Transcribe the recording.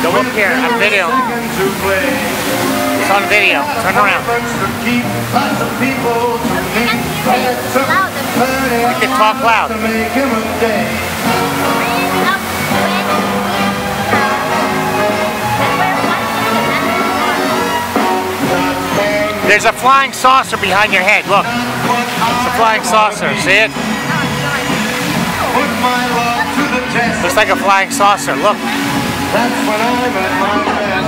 Go up here on video. It's on video. Turn around. You can talk loud. There's a flying saucer behind your head. Look. It's a flying saucer. See it? Looks like a flying saucer. Look.